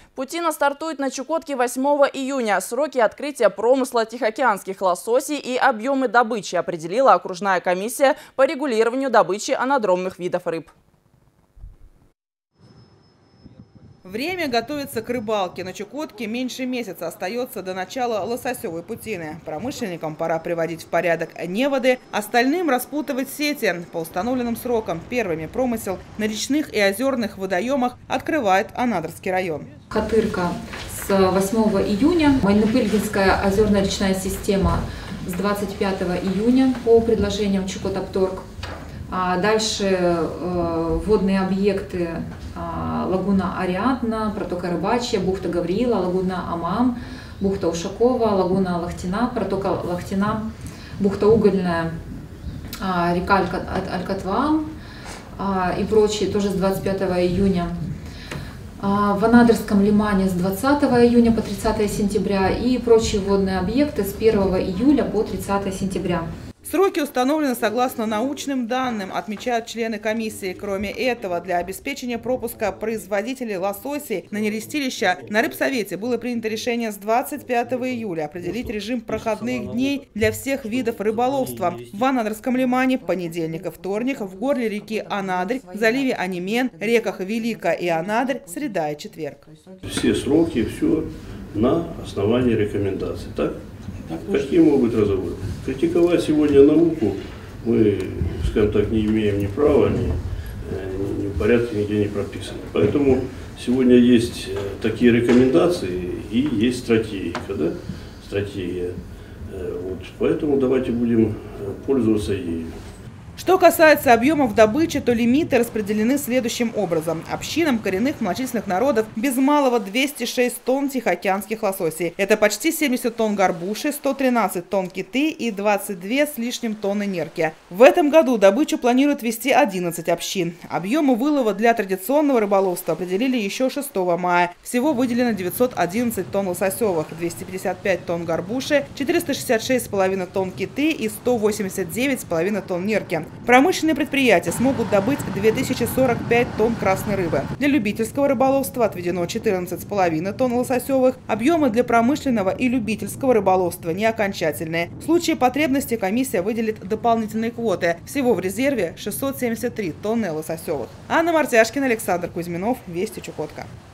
Путина стартует на Чукотке 8 июня. Сроки открытия промысла тихоокеанских лососей и объемы добычи определила окружная комиссия по регулированию добычи анадромных видов рыб. Время готовится к рыбалке. На Чукотке меньше месяца остается до начала лососевой путины. Промышленникам пора приводить в порядок неводы, остальным распутывать сети. По установленным срокам первыми промысел на речных и озерных водоемах открывает Анадырский район. Хатырка с 8 июня, Майнопыльгинская озерная речная система с 25 июня по предложениям Чукотапторг. Дальше водные объекты лагуна Ариадна, протока Рыбачья, бухта Гавриила, лагуна Амам, бухта Ушакова, лагуна Лахтина, протока Лахтина, бухта Угольная, река Алькатва и прочие тоже с 25 июня. В Анадырском лимане с 20 июня по 30 сентября и прочие водные объекты с 1 июля по 30 сентября. Сроки установлены согласно научным данным, отмечают члены комиссии. Кроме этого, для обеспечения пропуска производителей лососей на нерестилища на Рыбсовете было принято решение с 25 июля определить режим проходных дней для всех видов рыболовства. В Анадырском лимане понедельник и вторник, в горле реки Анадырь, в заливе Анимен, реках Велика и Анадырь среда и четверг. Все сроки, все на основании рекомендаций, так? Какие могут быть разговоры? Критиковать сегодня науку мы, скажем так, не имеем ни права, ни в порядке нигде не прописано. Поэтому сегодня есть такие рекомендации и есть стратегия. Да? Стратегия. Вот. Поэтому давайте будем пользоваться ею. Что касается объемов добычи, то лимиты распределены следующим образом. Общинам коренных малочисленных народов без малого 206 тонн тихоокеанских лососей. Это почти 70 тонн горбуши, 113 тонн киты и 22 с лишним тонны нерки. В этом году добычу планируют вести 11 общин. Объемы вылова для традиционного рыболовства определили еще 6 мая. Всего выделено 911 тонн лососевых, 255 тонн горбуши, 466,5 тонн киты и 189,5 тонн нерки. Промышленные предприятия смогут добыть 2045 тонн красной рыбы. Для любительского рыболовства отведено 14,5 тонн лососевых. Объемы для промышленного и любительского рыболовства не окончательные. В случае потребности комиссия выделит дополнительные квоты. Всего в резерве 673 тонны лососевых. Анна Мартяшкина, Александр Кузьминов, Вести Чукотка.